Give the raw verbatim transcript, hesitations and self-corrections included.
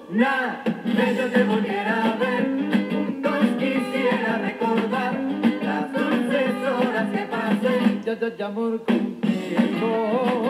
Una vez yo te volviera a ver, juntos quisiera recordar las dulces horas que pasé, yo, yo, yo, amor contigo.